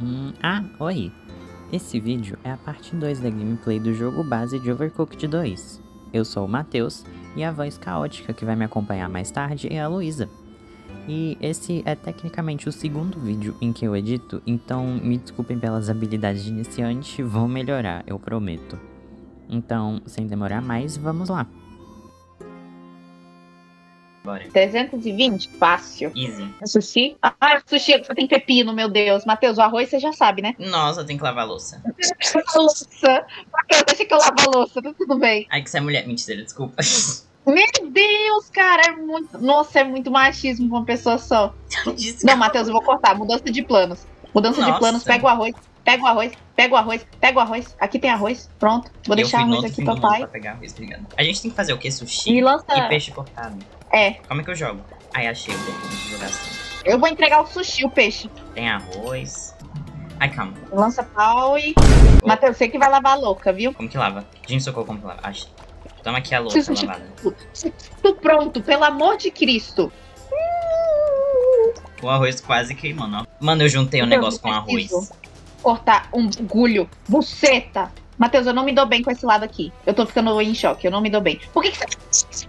Oi! Esse vídeo é a parte 2 da gameplay do jogo base de Overcooked 2. Eu sou o Matheus e a voz caótica que vai me acompanhar mais tarde é a Luísa. E esse é tecnicamente o segundo vídeo em que eu edito, então me desculpem pelas habilidades de iniciante, vou melhorar, eu prometo. Então, sem demorar mais, vamos lá. Bora. 320? Fácil. Easy. Sushi? Sushi tem pepino, meu Deus. Matheus, o arroz você já sabe, né? Nossa, tem que lavar a louça. Matheus, deixa que eu lavo a louça, tá tudo bem. Ai, que você é mulher. Mentira, desculpa. Meu Deus, cara, é muito... Nossa, é muito machismo pra uma pessoa só. Desculpa. Não, Matheus, eu vou cortar. Mudança de planos. Mudança de planos, pega o arroz. Pega o arroz, pega o arroz, pega o arroz. Aqui tem arroz, pronto. Vou deixar arroz aqui, papai. Pra pegar arroz, obrigado. A gente tem que fazer o quê? Sushi e peixe cortado. É. Como é que eu jogo? Ai, achei o botão de jogar assim. Eu vou entregar o sushi, o peixe. Tem arroz. Ai, calma. Lança pau e... Matheus, você que vai lavar a louca, viu? Como que lava? Gente, socorro, como que lava? Acho. Toma aqui a louça lavada. Tudo pronto, pelo amor de Cristo. O arroz quase queimando, ó. Mano, eu juntei um negócio com arroz. Cortar um bagulho. Buceta. Matheus, eu não me dou bem com esse lado aqui. Eu tô ficando em choque, eu não me dou bem. Por que você...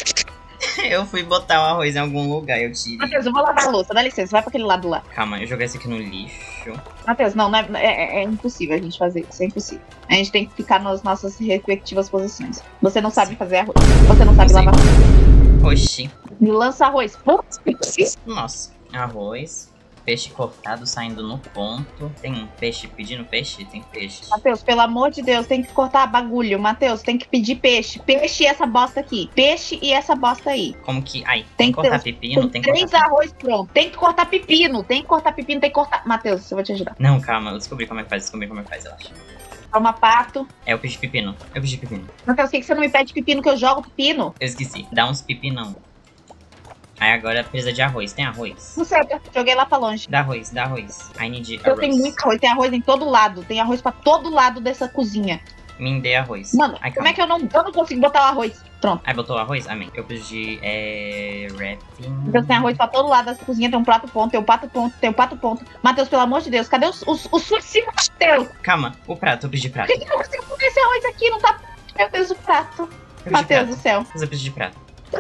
Eu fui botar o arroz em algum lugar, eu tirei. Matheus, eu vou lavar a louça, dá licença, vai pra aquele lado lá. Calma, eu joguei isso aqui no lixo. Matheus, não é impossível a gente fazer isso, é impossível. A gente tem que ficar nas nossas respectivas posições. Você não sabe fazer arroz, você não sabe lavar arroz. Oxi. Me lança arroz. Nossa, arroz. Peixe cortado saindo no ponto. Tem um peixe pedindo peixe? Tem peixe. Matheus, pelo amor de Deus, tem que cortar bagulho. Matheus, tem que pedir peixe. Peixe e essa bosta aqui. Peixe e essa bosta aí. Como que... Ai, tem que cortar pepino, tem que cortar... 3 arroz pronto. Tem que cortar pepino, tem que cortar pepino, tem que cortar... Matheus, eu vou te ajudar. Não, calma, eu descobri como é que faz, relaxa. Toma pato. É, eu pedi pepino. Matheus, por que você não me pede pepino que eu jogo pepino? Eu esqueci. Dá uns pepinão. Aí agora precisa de arroz. Tem arroz? Não sei, joguei lá pra longe. Dá arroz. I need arroz. Eu tenho muito arroz. Tem arroz em todo lado. Tem arroz pra todo lado dessa cozinha. Me dê arroz. Mano, ai, como é que eu não consigo botar o arroz? Pronto. Aí botou o arroz? Amém. Eu preciso de wrapping. Então tem arroz pra todo lado dessa cozinha. Tem um prato ponto, tem um pato ponto, tem um pato ponto. Matheus, pelo amor de Deus, cadê o sushi, Matheus? Calma, o prato, eu preciso de prato. Por que eu não consigo comer esse arroz aqui? Não tá... Meu Deus, o prato. Matheus do céu. Mas eu preciso de prato.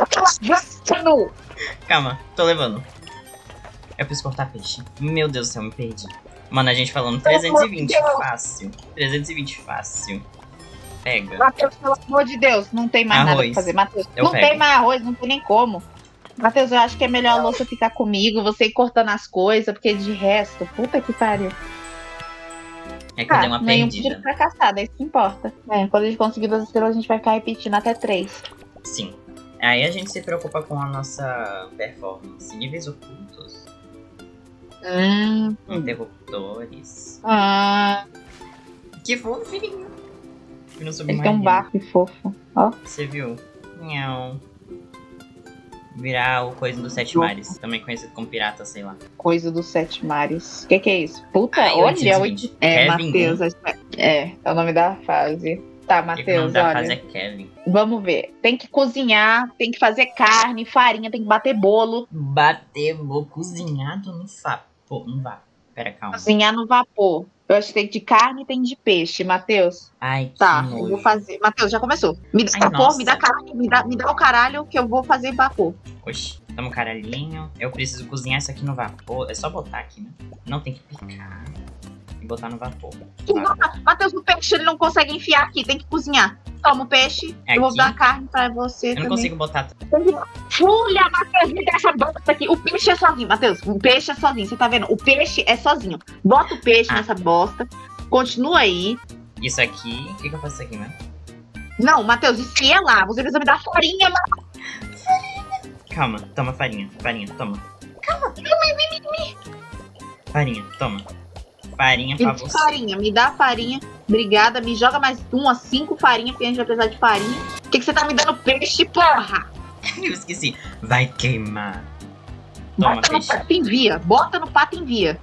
Não. Calma, tô levando. Eu preciso cortar peixe. Meu Deus do céu, me perdi. Mano, a gente falando 320 fácil. 320 fácil. Pega. Matheus, pelo amor de Deus, não tem mais nada pra fazer. Matheus, não tem mais arroz, não tem nem como. Matheus, eu acho que é melhor a louça ficar comigo, você ir cortando as coisas, porque de resto, puta que pariu. É que eu dei uma perdida. Nenhum tiro fracassado, é isso que importa. É, quando a gente conseguir 2 estrelas, a gente vai ficar repetindo até 3. Sim. Aí a gente se preocupa com a nossa performance. Níveis ocultos. Interruptores. Que fofinho. Ele tem um barco fofo. Ó. Você viu? Não. Virar o Coisa dos 7 Mares. Também conhecido como pirata, sei lá. Coisa dos 7 Mares. O que é isso? Puta, olha. Matheus. É o nome da fase. Tá, Matheus, olha. Fase é Kevin. Vamos ver. Tem que cozinhar, tem que fazer carne, farinha, tem que bater bolo. Bater bolo cozinhado no vapor. No vapor. Pera, calma. Cozinhar no vapor. Eu acho que tem de carne e tem de peixe, Matheus. Ai, tá, eu vou fazer. Matheus, já começou. Me dá vapor, me dá carne, me dá o caralho que eu vou fazer vapor. Oxi, toma o caralhinho. Eu preciso cozinhar isso aqui no vapor. É só botar aqui, né? Não tem que picar. E botar no vapor. Matheus, o peixe ele não consegue enfiar aqui, tem que cozinhar. Toma o peixe, eu vou dar a carne pra você também. Eu não consigo botar. Fulha, Matheus, me dá essa bosta aqui. O peixe é sozinho, Matheus. O peixe é sozinho, você tá vendo? O peixe é sozinho. Bota o peixe nessa bosta. Continua aí. Isso aqui. O que eu faço isso aqui, né? Não, Matheus, enfia lá. Você precisa me dar farinha, Farinha. Calma, toma farinha. Farinha, toma. Calma, farinha, toma. Farinha pra você. Farinha, me dá farinha. Obrigada, me joga mais 5 farinhas, porque a gente vai precisar de farinha. Por que você tá me dando peixe, porra? Eu esqueci. Vai queimar. Toma, bota peixe. No pato e envia. Bota no pato e envia.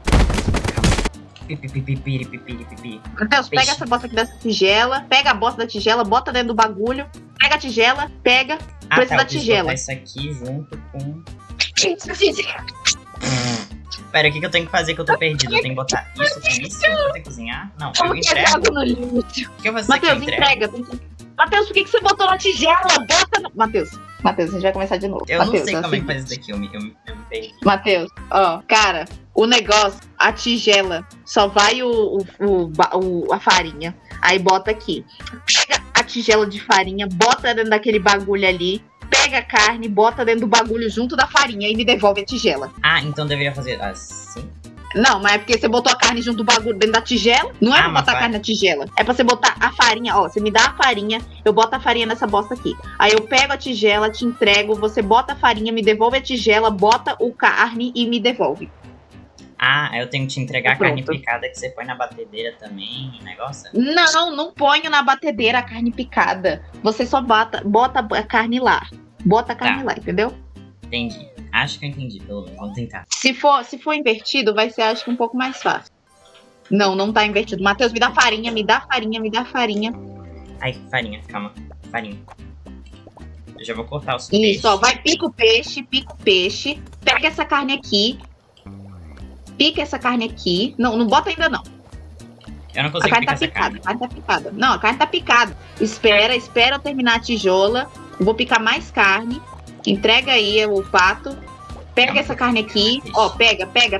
Matheus, pega essa bosta aqui dessa tigela. Pega a bosta da tigela, bota dentro do bagulho. Pega a tigela, pega. Precisa da tigela. Isso aqui junto com... Pera, o que eu tenho que fazer que eu tô perdido? Eu tenho que botar isso com isso? Eu tenho que cozinhar? Não, eu entrego. No lixo. O que eu vou fazer Matheus, entrega. Matheus, por que você botou na tigela? Bota no... Matheus, a gente vai começar de novo. Eu Mateus, não sei como é que faz isso daqui, eu me perdi. Matheus, ó, cara, o negócio, a tigela, só vai a farinha. Aí bota aqui. Pega a tigela de farinha, bota dentro daquele bagulho ali. Pega a carne, bota dentro do bagulho junto da farinha e me devolve a tigela. Ah, então deveria fazer assim? Não, mas é porque você botou a carne junto do bagulho dentro da tigela. Não é pra botar a carne na tigela. É pra você botar a farinha. Ó, você me dá a farinha, eu boto a farinha nessa bosta aqui. Aí eu pego a tigela, te entrego, você bota a farinha, me devolve a tigela, bota o carne e me devolve. Ah, eu tenho que te entregar a carne picada que você põe na batedeira também, negócio? Não ponho na batedeira a carne picada. Você só bota a carne lá. Bota a carne lá, entendeu? Entendi. Acho que eu entendi, pelo menos. Vamos tentar. Se for invertido, vai ser, acho que, um pouco mais fácil. Não tá invertido. Matheus, me dá farinha, me dá farinha, me dá farinha. Ai, farinha, calma. Farinha. Eu já vou cortar os peixes. Isso, ó, vai, pica o peixe. Pega essa carne aqui. Pica essa carne aqui. Não bota ainda não. Eu não consigo picar essa carne. A carne tá picada. Não, a carne tá picada. Espera eu terminar a tijola. Eu vou picar mais carne. Entrega aí o pato. Pega essa carne aqui. Ó, pega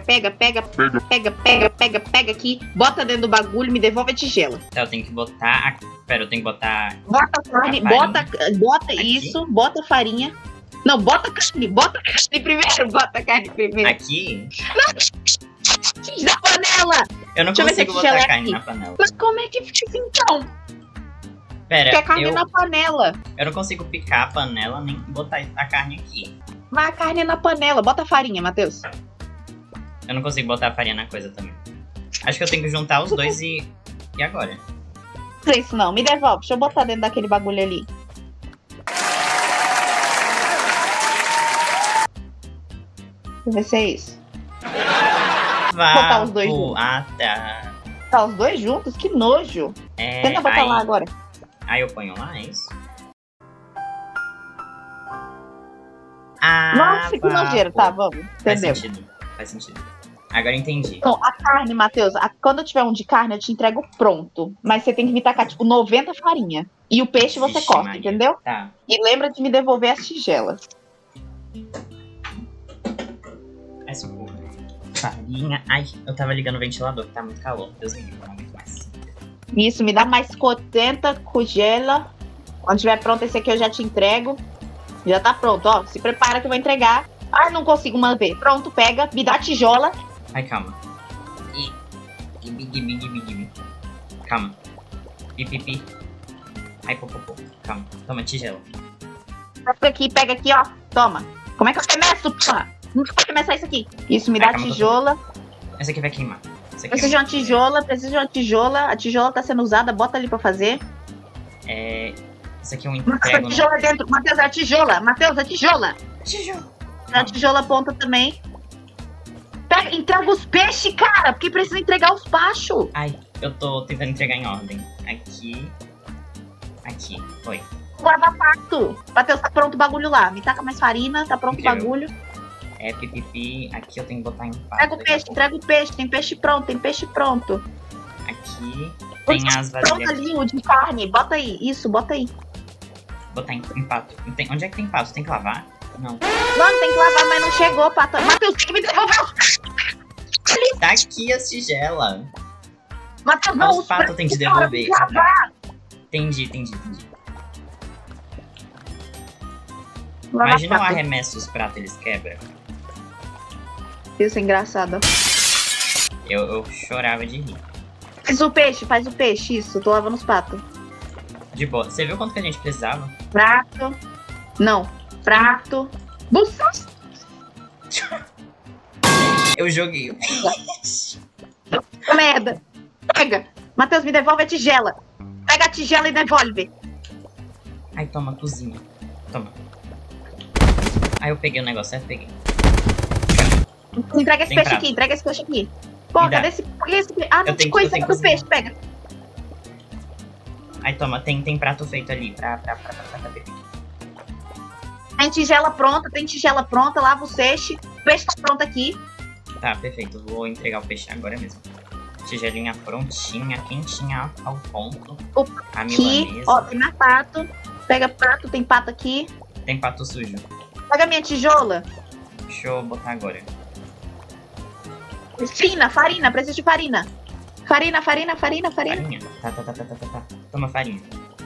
aqui. Bota dentro do bagulho, me devolve a tigela. Tá, eu tenho que botar... Pera, eu tenho que botar... Bota a carne, bota isso, bota a farinha. Não, bota a carne primeiro. Bota a carne primeiro. Aqui? Não, na panela. Eu não consigo botar a carne na panela. Mas como é que fica então? Pera, porque a carne é na panela. Eu não consigo picar a panela nem botar a carne aqui. Mas a carne é na panela. Bota a farinha, Matheus. Eu não consigo botar a farinha na coisa também. Acho que eu tenho que juntar os dois e agora? Não é isso não. Me devolve. Deixa eu botar dentro daquele bagulho ali. Deixa eu ver se é isso. Botar os dois juntos. Ah, tá. Botar os dois juntos? Que nojo. Tenta botar lá agora. Aí eu ponho lá, é isso? Ah, nossa, que nojeiro. Tá, vamos. Entendeu? Faz sentido. Agora entendi. Então, a carne, Matheus, quando eu tiver um de carne, eu te entrego pronto. Mas você tem que me tacar, tipo, 90 farinha. E o peixe você corta, Maria. Entendeu? Tá. E lembra de me devolver as tigelas. Ai, socorro. Farinha. Ai, eu tava ligando o ventilador, que tá muito calor. Deus me livre, não aguento mais. Isso, me dá mais 40 cogela. Quando tiver pronto, esse aqui eu já te entrego. Já tá pronto, ó. Se prepara que eu vou entregar. Ai, não consigo manter. Pronto, pega, me dá a tijola. Ai, calma. Calma. Pipipi. Ai, popopô. Calma. Toma, tigela. Pega aqui, ó. Toma. Como é que eu começo, porra? Não pode começar isso aqui. Isso, me dá a tijola. Essa aqui vai queimar. Preciso de uma tijola. A tijola tá sendo usada, bota ali pra fazer. Isso aqui é um entrego. A tijola dentro. Matheus, a tijola. Matheus, a tijola. A tijola ponta também. Pega, entrega os peixes, cara. Porque precisa entregar os pachos. Ai, eu tô tentando entregar em ordem. Aqui. Aqui. Foi. Guarda-pato. Matheus, tá pronto o bagulho lá. Me taca mais farina. Tá pronto o bagulho. Pipipi. Aqui eu tenho que botar em pato. Entrega o peixe. Tem peixe pronto. Aqui. Tem as vasilhas. Pronto ali, o de carne. Bota aí. Isso, bota aí. Botar em pato. Onde é que tem pato? Tem que lavar? Não. Não, tem que lavar, mas não chegou, pato. Matheus, tem que me devolver os... Tá aqui as tigelas. Matheus, não, os patos tem que devolver. Tá. Entendi. Imagina eu arremesso os pratos, eles quebram. Isso é engraçado. Eu chorava de rir. Faz o peixe, isso. Tô lavando os patos. De boa. Você viu quanto que a gente precisava? Prato. Não. Prato. Buça. Eu joguei. Merda. Pega. Matheus, me devolve a tigela. Pega a tigela e devolve. Ai, toma, cozinha. Toma. Aí eu peguei o negócio certo, peguei. Entrega esse peixe aqui. Pô, cadê esse... Ah, não tem coisa do peixe, pega. Aí toma, tem prato feito ali pra beber. Tem tigela pronta, lava o peixe. O peixe tá pronto aqui. Tá, perfeito. Vou entregar o peixe agora mesmo. Tigelinha prontinha, quentinha ao ponto. A milanesa. Ó, tem na pato. Pega prato, tem pato aqui. Tem pato sujo. Pega minha tijola. Deixa eu botar agora. Farina, preciso de farina. Farina. Farinha? Tá. Toma farinha.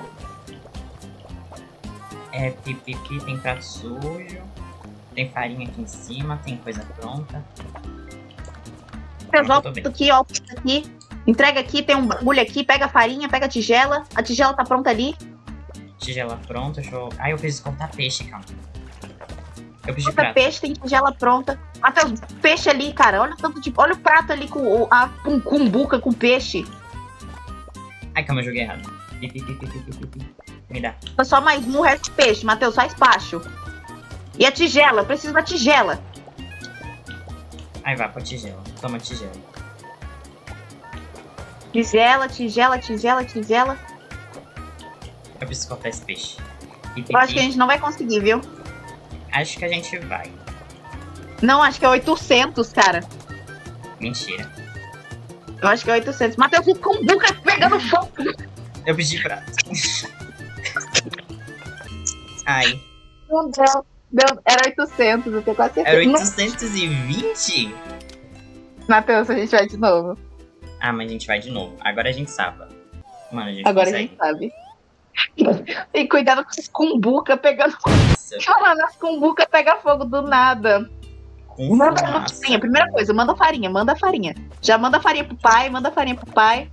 Pipi, tem prato sujo. Tem farinha aqui em cima, tem coisa pronta. Resolve aqui, ó. Aqui. Entrega aqui, tem um bagulho aqui. Pega a farinha, pega a tigela. A tigela tá pronta ali. Tigela pronta, deixa eu... Ah, eu preciso cortar peixe, calma. Eu pedi Corta prato. peixe, tem tigela pronta. Matheus, peixe ali, cara. Olha olha o prato ali com a cumbuca com peixe. Ai, calma, eu joguei errado. Me dá. Só mais um, o resto de peixe. Matheus, faz baixo. E a tigela, eu preciso da tigela. Aí vai pra tigela. Toma tigela. Tigela. Eu preciso cortar esse peixe. Eu acho que a gente não vai conseguir, viu? Acho que a gente vai. Não, acho que é 800, cara. Mentira. Eu acho que é 800. Matheus, o cumbuca pegando fogo. Eu pedi prato. Ai. Não deu. Era 800, eu tenho quase certeza. Era 820? Matheus, a gente vai de novo. Ah, mas a gente vai de novo. Agora a gente salva. Mano, a gente Agora consegue. a gente sabe. E cuidado com esses cumbuca pegando fogo. Nossa, Mano, as cumbuca pega fogo do nada. com Manda fumaça. farinha. Primeira coisa, manda farinha. Já manda farinha pro pai,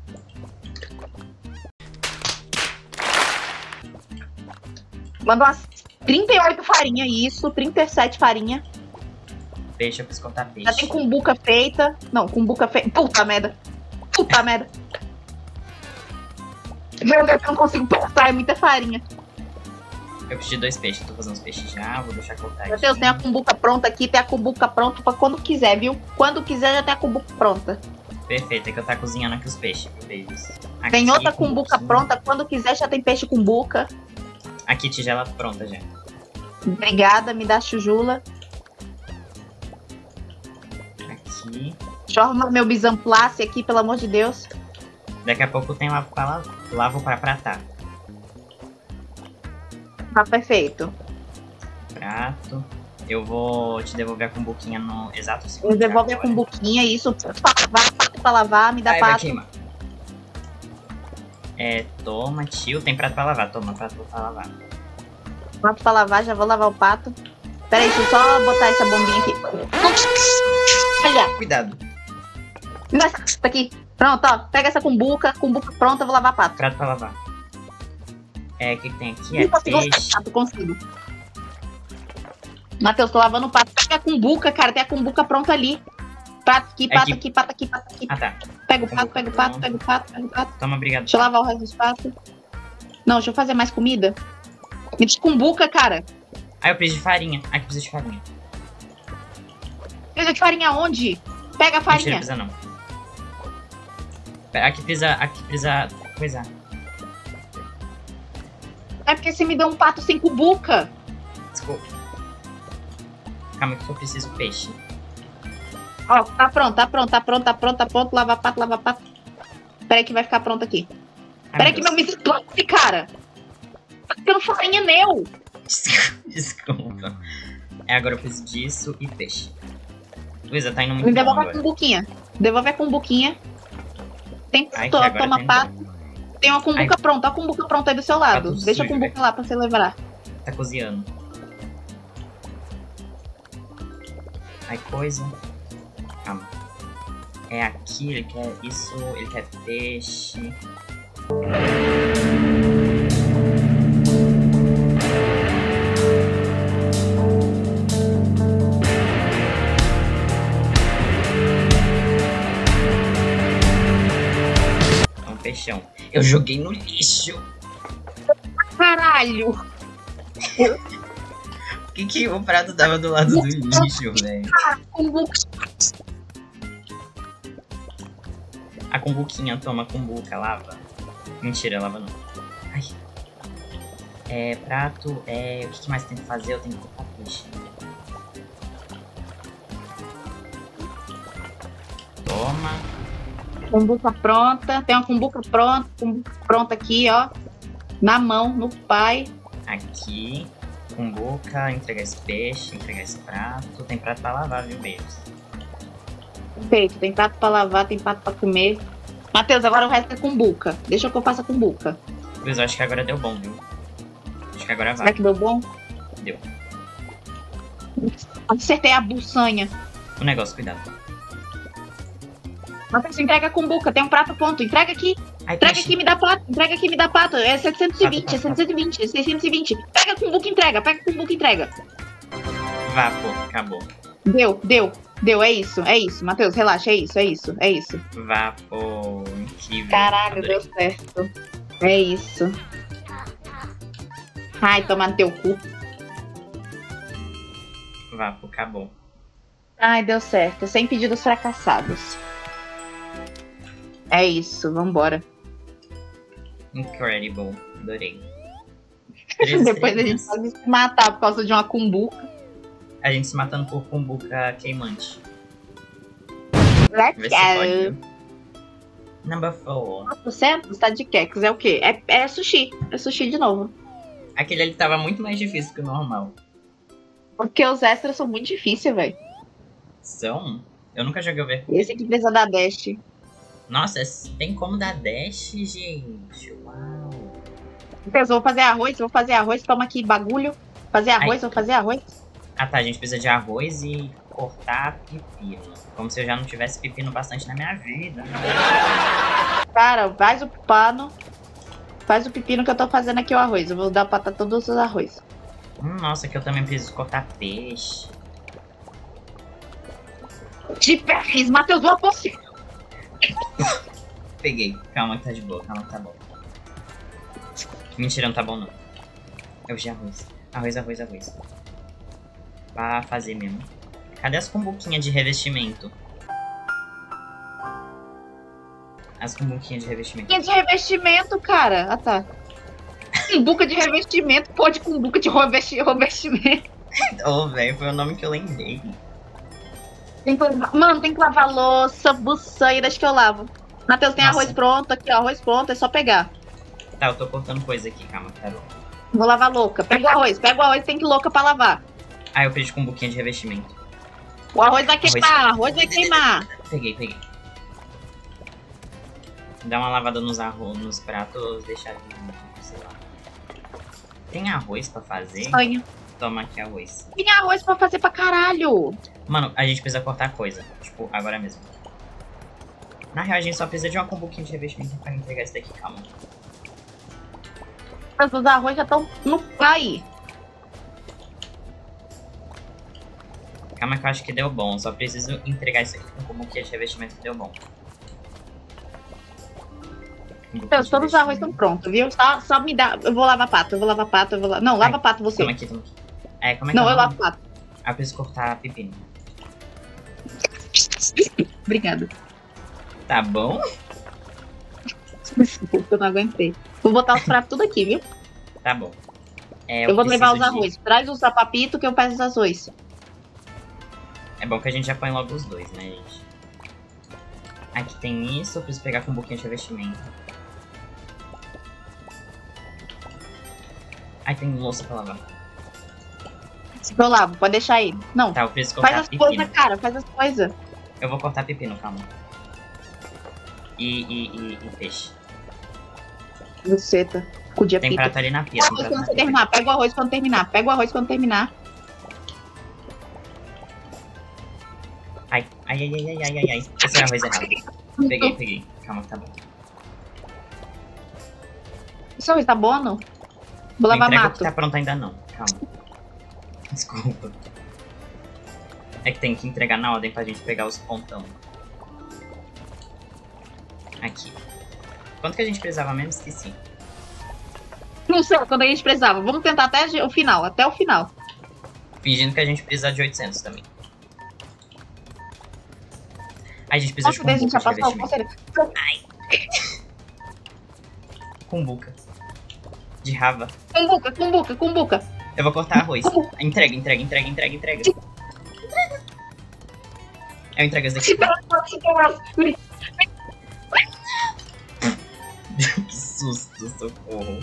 Manda umas 38 farinha, isso. 37 farinha. Peixe, eu preciso cortar peixe. Já tem cumbuca feita. Não, cumbuca feita. Puta merda. Meu Deus, eu não consigo cortar, é muita farinha. Eu preciso de 2 peixes. Tô fazendo os peixes já, vou deixar cortar aqui. Meu Deus, tem a cumbuca pronta aqui, tem a cumbuca pronta pra quando quiser, viu? Quando quiser já tem a cumbuca pronta. Perfeito, é que eu tá cozinhando aqui os peixes. Beijos. Aqui, Tem outra cumbuca cumbuquinha. pronta, quando quiser já tem peixe cumbuca. Aqui, tigela pronta já. Obrigada, me dá chujula. Aqui. Chorma meu bisamplace aqui, pelo amor de Deus. Daqui a pouco tem lavo pra pratar. Tá perfeito. Prato. Eu vou te devolver a cumbuquinha no exato segundo. Me devolve a agora. cumbuquinha, isso. Pato pra lavar, me dá Ai, vai pato. queimar. Toma, tio. Tem prato pra lavar. Toma, prato pra lavar. Pato pra lavar, já vou lavar o pato. Pera aí, deixa eu só botar essa bombinha aqui. Olha, Cuidado. me dá essa aqui. Pronto, ó. Pega essa cumbuca pronta, eu vou lavar pato. Prato pra lavar. O que tem aqui? Não consigo lavar Peixe. pato, consigo. Matheus, tô lavando o pato. Pega a cumbuca, cara, tem a cumbuca pronta ali. Pato aqui. Ah, tá. Pega o pato. Toma, obrigado. Deixa eu lavar o resto dos patos. Não, deixa eu fazer mais comida. Me diz cumbuca, cara. Ah, eu preciso de farinha. Aqui preciso de farinha. Precisa de farinha onde? Pega a Mentira, farinha. precisa não. Aqui precisa coisar. É porque você me deu um pato sem cumbuca. Desculpa. Calma que eu preciso peixe. Ó, tá pronto. Lava pato. Pera aí que vai ficar pronto aqui. Ai, Pera aí que meu Deus. misplante, cara. Tá ficando farinha meu. Desculpa. Agora eu preciso disso e peixe. Luísa, tá indo muito Me bom devolve a agora. cumbuquinha. Devolve a cumbuquinha. Tem Ai, que agora toma tá indo pato. bom. Tem uma cumbuca pronta. A cumbuca pronta aí do seu lado. tudo Deixa a sujo, cumbuca velho. lá pra você levar. Tá cozinhando. Ai, coisa. Calma. É aqui, ele quer isso, ele quer peixe. É um peixão. Eu joguei no lixo. Caralho. Por que o prato tava do lado do lixo, velho? Cumbuca. A cumbuquinha, toma, cumbuca, lava. Mentira, lava não. Ai. Prato, o que mais tem que fazer? Eu tenho que cortar peixe. Cumbuca pronta. Tem uma cumbuca pronta aqui, ó. Na mão, no pai. Aqui, cumbuca, entregar esse peixe, entregar esse prato. Tem prato pra lavar, viu, beijos? Perfeito. Tem prato pra lavar, tem prato pra comer. Matheus, agora o resto é cumbuca. Deixa que eu faça cumbuca. Luiz, eu acho que agora deu bom, viu? Acho que agora vai. Será que deu bom? Deu. Acertei a buçanha. O negócio, cuidado. Matheus, entrega a cumbuca. Tem um prato pronto. Entrega aqui. Ai, Entrega peixe. aqui, me dá prato. Entrega aqui, me dá prato. É 720, Prato, é 720, é 620. Pega a cumbuca e entrega. Pega a cumbuca e entrega. Vá, pô, acabou. Deu. É isso. Matheus, relaxa. É isso. Vá, pô, incrível. Caralho, Adorei. deu certo. É isso. Ai, toma no teu cu. Vá, pô, acabou. Ai, deu certo. Sem pedidos fracassados. É isso, vambora. Incredible. Adorei. Depois a gente pode se matar por causa de uma cumbuca. A gente se matando por cumbuca queimante. Let's Vê se pode, go. viu? Number 4. 400 tá de queques. É o quê? É sushi. É sushi de novo. Aquele ali tava muito mais difícil que o normal. Porque os extras são muito difíceis, velho. São? Eu nunca joguei over. Esse aqui precisa da dash. Nossa, tem como dar dash, gente. Uau. Então, eu vou fazer arroz. Toma aqui, bagulho. Vou fazer arroz. Ah tá, a gente precisa de arroz e cortar pepino. Como se eu já não tivesse pepino bastante na minha vida. Cara, faz o pano. Faz o pepino que eu tô fazendo aqui o arroz. Eu vou dar pra todos os arroz. Nossa, que eu também preciso cortar peixe. De perris, Matheus, vou você. Peguei. Calma que tá de boa, calma que tá bom. Mentira, não tá bom não. Eu de arroz. Arroz. Pra fazer mesmo. Cadê as cumbuquinhas de revestimento? As cumbuquinhas de revestimento. De revestimento, cara. Ah, tá. Cumbuca de revestimento, pode cumbuca de revestimento. Oh, velho, foi o nome que eu lembrei. Mano, tem que lavar louça, buçanha, deixa que eu lavo. Matheus, tem Nossa. arroz pronto aqui, ó. Arroz pronto, é só pegar. Tá, eu tô cortando coisa aqui, calma, Carol. Vou lavar louca. Pega o arroz, tem que louca pra lavar. Ah, eu pedi cumbuquinha de revestimento. O arroz vai queimar, Peguei. Dá uma lavada nos pratos, deixar sei lá. Tem arroz pra fazer? Sonho. Toma aqui arroz. Tem arroz pra fazer pra caralho. Mano, a gente precisa cortar coisa. Tipo, agora mesmo. Na real, a gente só precisa de uma cumbuquinha de revestimento pra entregar isso daqui, calma. Os arroz já estão no pai. Calma que eu acho que deu bom. Só preciso entregar isso aqui com cumbuquinha de revestimento que deu bom. Todos os arroz estão prontos, viu? Só me dá. Eu vou lavar pato. Não, lava pato você. Toma aqui. É, como é que Não, é o eu nome? lavo pato. Ah, eu preciso cortar pepino. Obrigada. Tá bom? Desculpa, eu não aguentei. Vou botar os pratos tudo aqui, viu? Tá bom. É, Eu vou levar os preciso de- arroz. Traz os papito que eu peço os arroz. É bom que a gente já põe logo os dois, né, gente? Aqui tem isso, eu preciso pegar com um pouquinho de revestimento. Aí tem louça pra lavar. Eu lavo, pode deixar aí. Não, Tá, eu preciso cortar faz as pepino. coisas, cara. Faz as coisas. Eu vou cortar pepino, calma. E peixe. Buceta. Cudia Tem pica. prato ali na pia. Pega o tem arroz prato quando na você pia. terminar. Pega o arroz quando terminar. Ai. Esse é arroz errado. Peguei. Calma que tá bom. Esse arroz tá bom, não? Vou Não lavar entrega o mato. que tá pronto ainda não. Calma. Desculpa. É que tem que entregar na ordem pra gente pegar os pontão. Aqui. Quanto que a gente precisava mesmo? Esqueci. Não sei quando a gente precisava. Vamos tentar até o final. Fingindo que a gente precisa de 800 também. Aí a gente precisa Nossa, de daí a gente já cumbuca de passou. revestimento. Cumbuca. De rava. Cumbuca. Eu vou cortar arroz. Entrega. Eu entrego esse daqui. Socorro.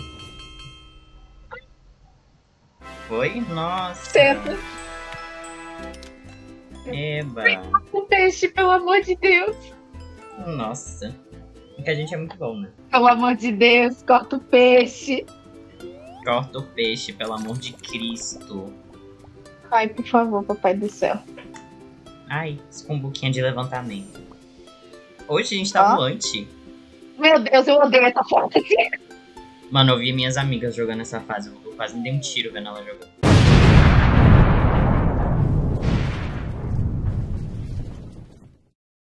Foi? Nossa. Certo. Eba. O peixe, pelo amor de Deus. Nossa. Porque a gente é muito bom, né? Pelo amor de Deus, corta o peixe. Corta o peixe, pelo amor de Cristo. Ai, por favor, papai do céu. Ai, esse cumbuquinha de levantamento. Hoje a gente tá voante. Meu Deus, eu odeio essa foto aqui. Mano, eu vi minhas amigas jogando essa fase. Eu quase me dei um tiro vendo ela jogando.